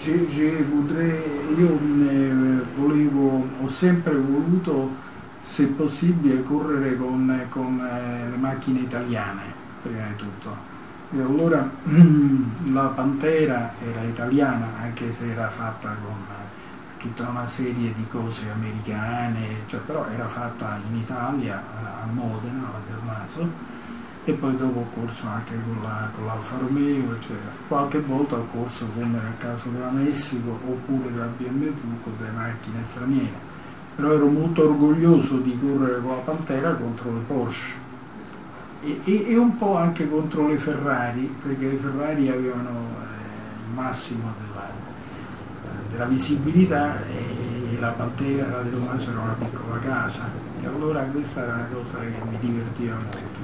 Io ho sempre voluto, se possibile, correre con le macchine italiane, prima di tutto. E allora la Pantera era italiana, anche se era fatta con tutta una serie di cose americane, cioè, però era fatta in Italia, a Modena, alla Bernaso. E poi dopo ho corso anche con l'Alfa Romeo, eccetera. Qualche volta ho corso, come nel caso della Messico, oppure della BMW, con delle macchine straniere. Però ero molto orgoglioso di correre con la Pantera contro le Porsche e un po' anche contro le Ferrari, perché le Ferrari avevano il massimo della visibilità e la Pantera, la De Tomaso, era una piccola casa. E allora questa era una cosa che mi divertiva molto.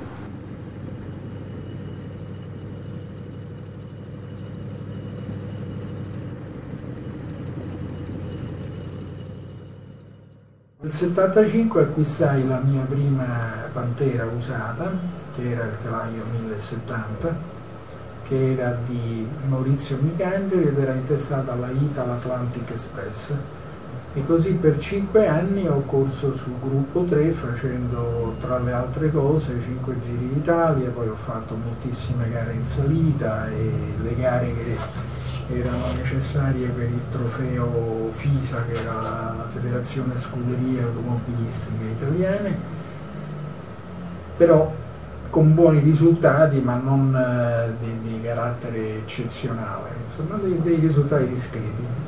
Nel 1975 acquistai la mia prima Pantera usata, che era il telaio 1070, che era di Maurizio Micangeli ed era intestata alla Ital Atlantic Express. E così per 5 anni ho corso sul gruppo 3 facendo, tra le altre cose, 5 giri d'Italia, poi ho fatto moltissime gare in salita e le gare che erano necessarie per il trofeo FISA, che era la Federazione Scuderie Automobilistiche Italiane, però con buoni risultati, ma non di carattere eccezionale, insomma dei risultati discreti.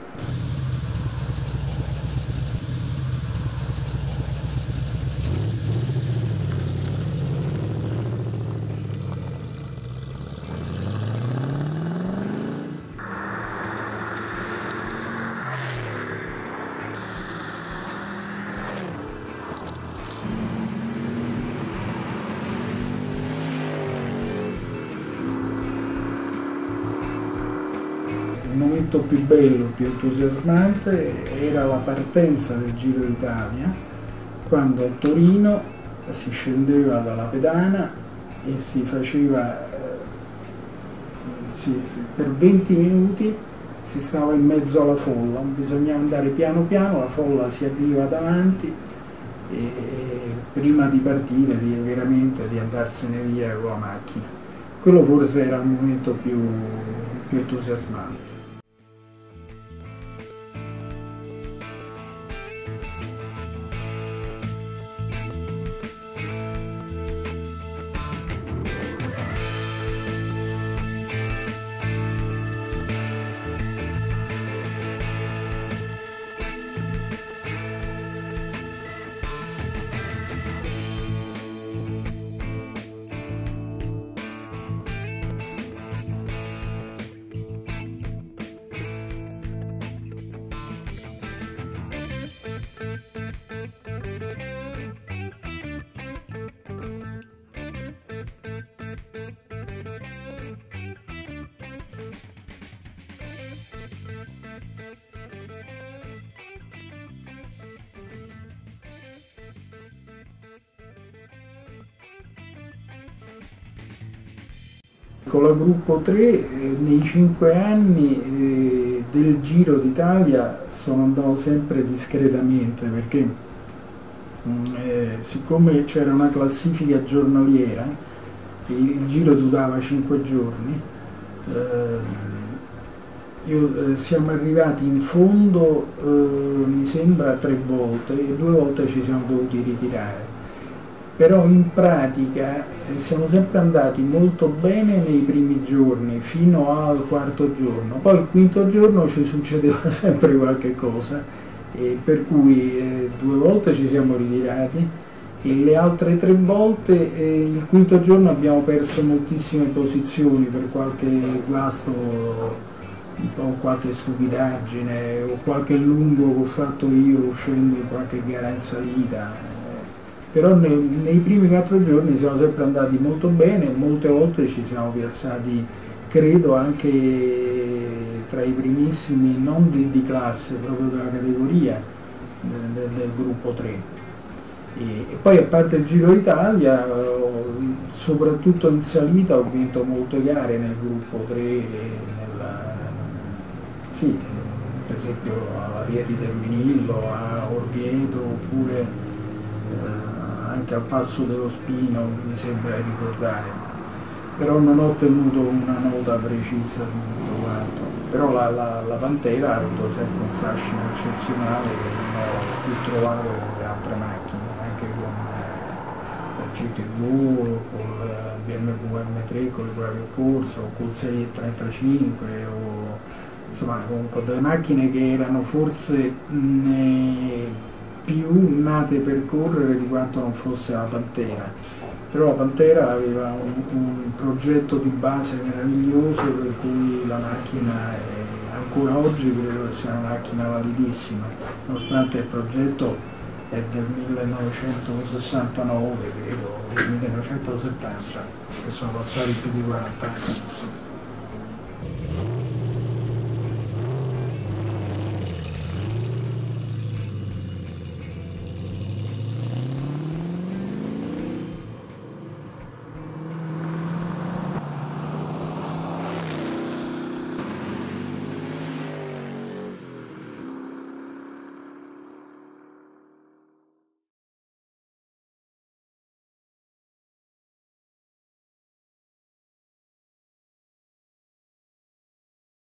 Il momento più bello, più entusiasmante era la partenza del Giro d'Italia, quando a Torino si scendeva dalla pedana e si faceva, per 20 minuti si stava in mezzo alla folla, bisognava andare piano piano, la folla si apriva davanti e prima di partire veramente di andarsene via con la macchina. Quello forse era il momento più entusiasmante. Con la Gruppo 3 nei 5 anni del Giro d'Italia sono andato sempre discretamente, perché siccome c'era una classifica giornaliera, il Giro durava 5 giorni, siamo arrivati in fondo mi sembra 3 volte e 2 volte ci siamo dovuti ritirare. Però in pratica siamo sempre andati molto bene nei primi giorni, fino al 4° giorno, poi il 5° giorno ci succedeva sempre qualche cosa, per cui 2 volte ci siamo ritirati e le altre 3 volte il 5° giorno abbiamo perso moltissime posizioni per qualche guasto o qualche stupidaggine o qualche lungo che ho fatto io uscendo in qualche gara in salita. Però nei primi 4 giorni siamo sempre andati molto bene, molte volte ci siamo piazzati, credo, anche tra i primissimi, non di classe, proprio della categoria del gruppo 3. E poi, a parte il Giro d'Italia, soprattutto in salita ho vinto molte gare nel gruppo 3, sì, per esempio alla Via di Terminillo, a Orvieto, oppure anche al Passo dello Spino, mi sembra di ricordare. Però non ho tenuto una nota precisa di tutto quanto. Però la Pantera ha avuto sempre un fascino eccezionale che non ho più trovato con le altre macchine, anche con la GTV, con il BMW M3 con i quali ho corso, o col 635, o insomma con delle macchine che erano forse più nate per correre di quanto non fosse la Pantera. Però la Pantera aveva un progetto di base meraviglioso, per cui la macchina è, ancora oggi credo che sia una macchina validissima, nonostante il progetto è del 1969, credo, del 1970, che sono passati più di 40 anni.